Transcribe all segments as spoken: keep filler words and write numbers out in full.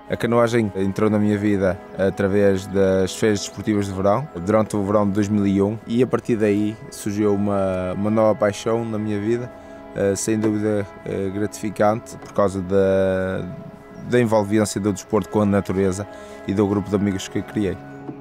A canoagem entrou na minha vida através das férias desportivas de verão, durante o verão de dois mil e um, e a partir daí surgiu uma, uma nova paixão na minha vida, sem dúvida gratificante por causa da, da envolvência do desporto com a natureza e do grupo de amigos que criei.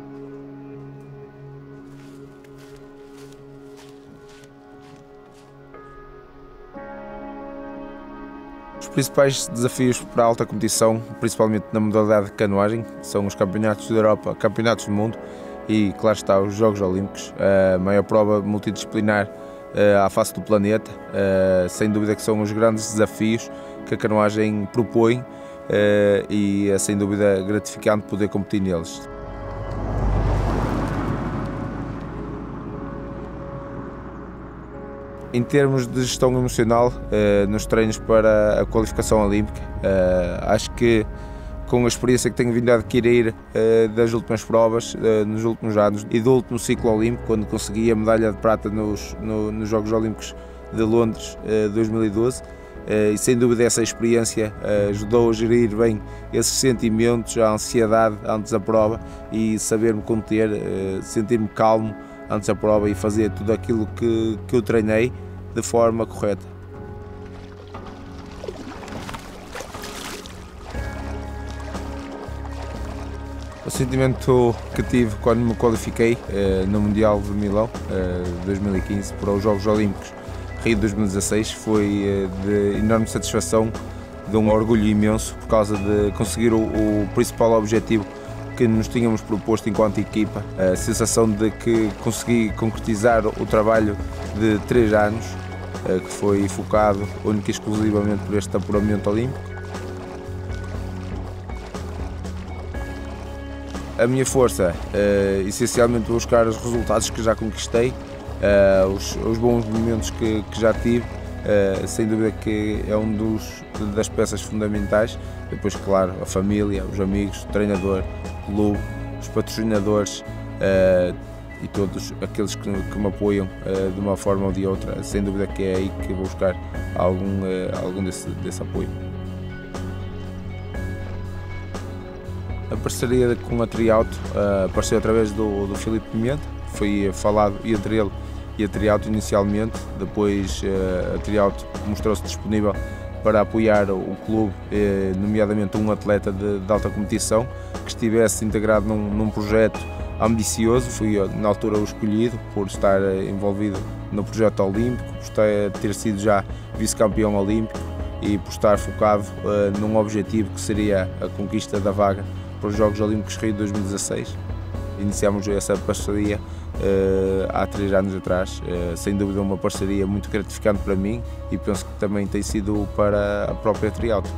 Os principais desafios para a alta competição, principalmente na modalidade de canoagem, são os campeonatos da Europa, campeonatos do mundo e, claro está, os Jogos Olímpicos, a maior prova multidisciplinar à face do planeta. Sem dúvida que são os grandes desafios que a canoagem propõe e é sem dúvida gratificante poder competir neles. Em termos de gestão emocional, nos treinos para a qualificação olímpica, acho que com a experiência que tenho vindo a adquirir das últimas provas, nos últimos anos e do último ciclo olímpico, quando consegui a medalha de prata nos, nos Jogos Olímpicos de Londres dois mil e doze, e sem dúvida essa experiência ajudou a gerir bem esses sentimentos, a ansiedade antes da prova e saber-me conter, sentir-me calmo antes da prova e fazer tudo aquilo que, que eu treinei de forma correta. O sentimento que tive quando me qualifiquei eh, no Mundial de Milão eh, dois mil e quinze para os Jogos Olímpicos Rio dois mil e dezasseis foi eh, de enorme satisfação, de um orgulho imenso por causa de conseguir o, o principal objetivo que nos tínhamos proposto enquanto equipa, a sensação de que consegui concretizar o trabalho de três anos, que foi focado única e exclusivamente por este apuramento olímpico. A minha força, essencialmente buscar os resultados que já conquistei, os, os bons momentos que, que já tive, sem dúvida que é um dos das peças fundamentais. Depois, claro, a família, os amigos, o treinador, o clube, os patrocinadores uh, e todos aqueles que, que me apoiam uh, de uma forma ou de outra, sem dúvida que é aí que vou buscar algum, uh, algum desse, desse apoio. A parceria com a Triauto uh, apareceu através do, do Filipe Pimenta, foi falado entre ele e a Triauto inicialmente, depois uh, a Triauto mostrou-se disponível para apoiar o clube, nomeadamente um atleta de, de alta competição, que estivesse integrado num, num projeto ambicioso. Fui na altura o escolhido por estar envolvido no projeto olímpico, por estar, ter sido já vice-campeão olímpico e por estar focado uh, num objetivo que seria a conquista da vaga para os Jogos Olímpicos Rio dois mil e dezasseis. Iniciámos essa parceria uh, há três anos atrás, uh, sem dúvida uma parceria muito gratificante para mim e penso que também tem sido para a própria Triauto.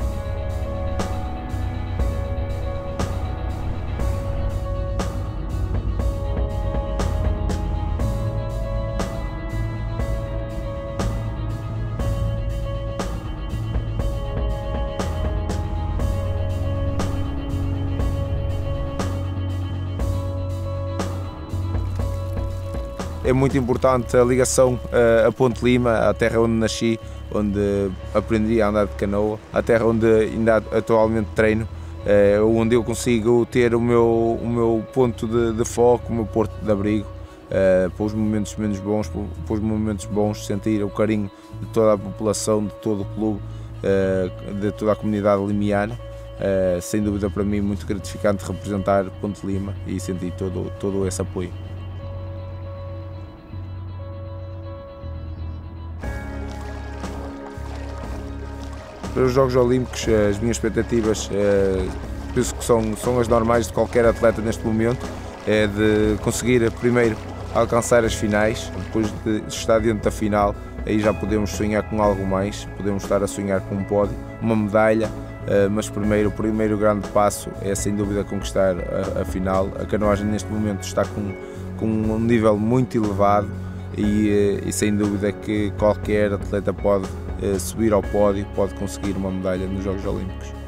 É muito importante a ligação a Ponte Lima, a terra onde nasci, onde aprendi a andar de canoa, a terra onde ainda atualmente treino, onde eu consigo ter o meu, o meu ponto de, de foco, o meu porto de abrigo, para os momentos menos bons, para os momentos bons, sentir o carinho de toda a população, de todo o clube, de toda a comunidade limiana. Sem dúvida para mim muito gratificante representar Ponte Lima e sentir todo, todo esse apoio. Para os Jogos Olímpicos, as minhas expectativas, penso que são, são as normais de qualquer atleta neste momento, é de conseguir primeiro alcançar as finais, depois de estar dentro da final, aí já podemos sonhar com algo mais, podemos estar a sonhar com um pódio, uma medalha, mas primeiro, o primeiro grande passo é sem dúvida conquistar a, a final. A canoagem neste momento está com, com um nível muito elevado e, e sem dúvida que qualquer atleta pode subir ao pódio, pode conseguir uma medalha nos Jogos Olímpicos.